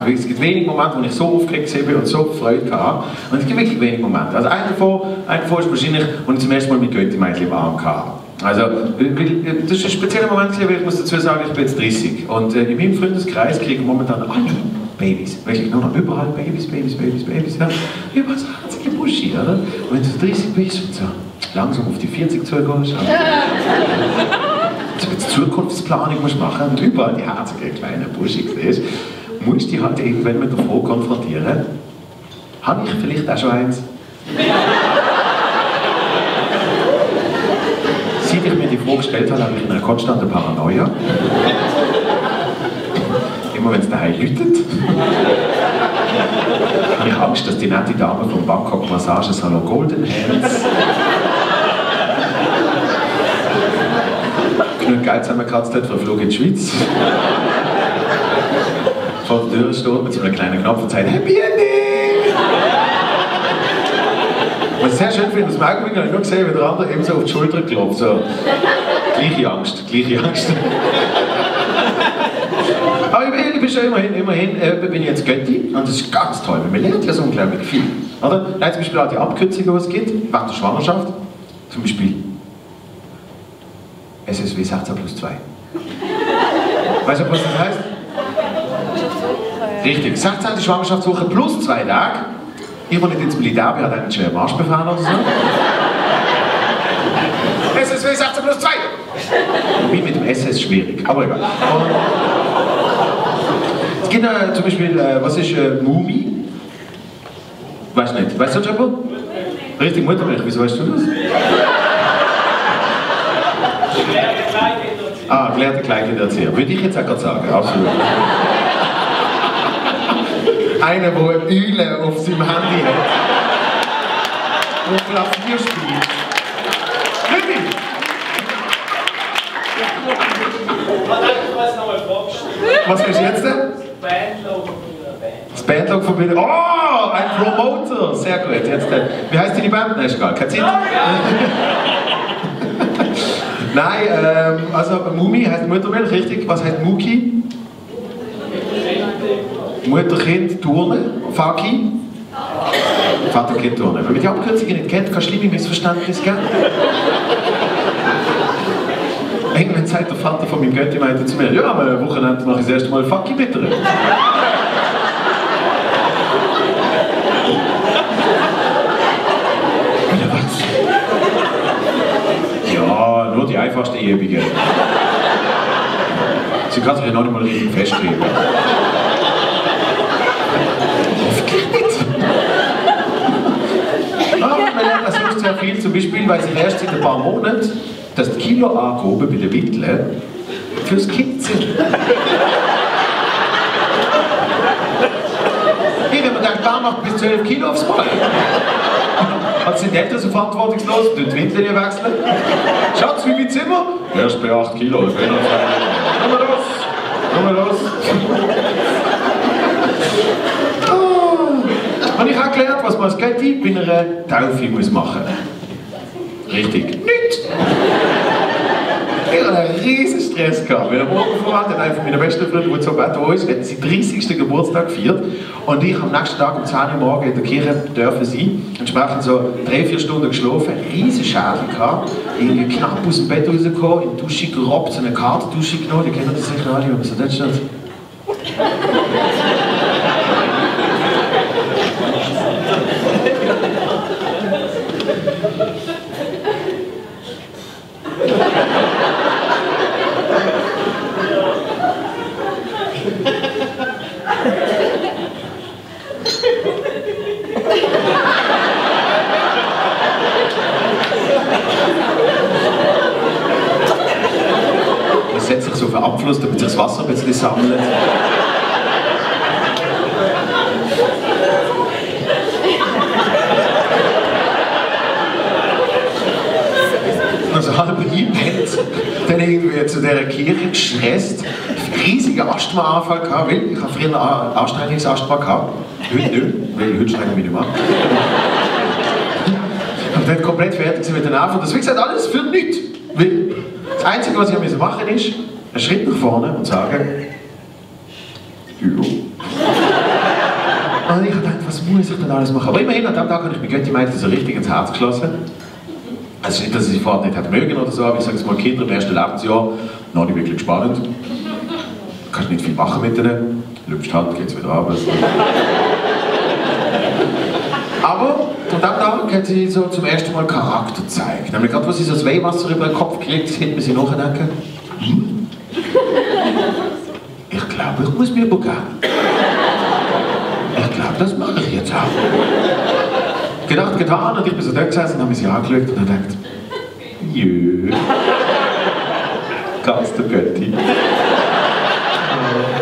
Es gibt wenige Momente, wo ich so aufgeregt bin und so Freude hatte. Und es gibt wirklich wenige Momente. Also einer davon ist wahrscheinlich, als ich zum ersten Mal mit Götti-Mädchen im Arm hatte. Also, das ist ein spezieller Moment, weil ich muss dazu sagen, ich bin jetzt 30. Und in meinem Freundeskreis kriegen momentan alle Babys. Wirklich nur noch überall Babys. Ja. Überall so herzige Buschi, oder? Und wenn du 30 bist und so langsam auf die 40 zugehst, so jetzt Zukunftsplanung musst machen und überall die herzigen kleinen Buschi siehst, musst du dich halt irgendwann mit der Frage konfrontieren, habe ich vielleicht auch schon eins? Seit ich mir die Frage gestellt habe, habe ich in einer konstanten Paranoia. Immer wenn es daheim läutet, habe ich Angst, dass die nette Dame vom Bangkok Massagesalon Golden Hands genug Geld zusammengekratzt hat für einen Flug in die Schweiz. Vor der Tür steht mit so einem kleinen Knopf und sagt «Happy Ending!» Was ich sehr schön finde, aus dem Augenblick habe ich nur gesehen, wie der andere eben so auf die Schulter klopft. So. Gleiche Angst. Aber ich bin schon immerhin bin ich jetzt Götti und das ist ganz toll, weil man lernt ja so unglaublich viel. Oder? Zum Beispiel auch die Abkürzungen, die es gibt, während der Schwangerschaft. Zum Beispiel SSW 16+2. Weißt du, was das heißt? Richtig, 16. Schwangerschaftswoche plus 2 Tage. Ich will nicht ins Militär, ich hatte einen schweren Marschbefehl oder so. SSW 16+2! Wie mit dem SS schwierig, aber egal. Es gibt zum Beispiel, was ist Mumi? Weißt du nicht? Weißt du das schon? Richtig, Muttermilch, wieso weißt du das? Gelehrte Kleinkindererzieher. Würde ich jetzt auch gerade sagen, absolut. Einer, der eine Eule auf seinem Handy hat. Und Klavier spielt. Wirklich? Was willst du jetzt denn? Das Bandlogo von mir. Oh, ein Promoter! Sehr gut. Jetzt, wie heisst die Band? Nein, ist egal. Keine Zeit. Nein, also Mumi heisst Muttermilch, richtig? Was heißt Muki? Mutter-Kind, Turnen, Faki? Vater-Kind, Turnen. Wenn man die Abkürzungen nicht kennt, kann es schlimme Missverständnisse geben. Irgendwann sagt der Vater von meinem Götti zu mir, ja, am Wochenende mache ich das erste Mal Faki bitte. Ja, nur die einfachste Übungen. Sie kann sich ja noch nicht mal richtig festheben. Hoffentlich nicht. Aber man lernt das sonst sehr viel, zum Beispiel, weil sich erst seit ein paar Monaten das Kiloangaben bei den Windeln fürs Kind sind. Wenn man denkt, wer macht bis 12 Kilo aufs Mal? Hat sind die Eltern so verantwortungslos, die Windeln nicht wechseln? Schatz, wie viel Zimmer? Erst bei 8 Kilo, ich bin noch frei. Komm mal los! Habe ich auch gelernt, was man als Götti bei einer Taufe machen muss. Richtig. Nichts! Ich hatte einen riesen Stress gehabt, weil der Morgenvorrat hat einer meiner besten Freunde, der so bei uns hat seinen 30. Geburtstag gefeiert und ich am nächsten Tag um 10 Uhr morgens in der Kirche dürfen sein. Entsprechend so 3-4 Stunden geschlafen, einen riesen Schädel gehabt, irgendwie knapp aus dem Bett rausgekommen, in die Dusche gerobbt, so eine Kartendusche genommen, die kennen das sicher alle, aber so dort steht. Das setzt sich so auf einen Abfluss, damit sich das Wasser ein bisschen sammelt. Also halb eingepennt, dann irgendwie zu dieser Kirche gestresst, riesigen Asthmaanfall gehabt, weil ich habe früher einen Anstrengungsasthma gehabt, heute nicht, weil heute strengen wir mich nicht mehr. Und dann komplett fertig mit den Nerven. Das ist wie gesagt alles für nichts. Weil das Einzige, was ich machen musste, ist, einen Schritt nach vorne und sagen, ja. Und ich habe gedacht, was muss ich denn alles machen? Aber immerhin, an dem Tag habe ich mir Götti-Mädchen so richtig ins Herz geschlossen. Also es ist nicht, dass ich sie vorher nicht mögen oder so, aber ich sage es mal, Kinder im ersten Lebensjahr, noch nicht wirklich spannend. Du kannst nicht viel machen mit denen. Lübst halt, geht's wieder runter. Aber an dem Tag hat sie so zum ersten Mal Charakter gezeigt. Nämlich gerade, als sie so das Weihwasser über den Kopf kriegt, hätte man sie nachdenken. Ich glaube, ich muss mir übergeben. Ich glaube, das mache ich jetzt auch. Gedacht, getan, und ich bin so da gesessen und habe sie angeschaut und habe gedacht, jö, ganz der Götti.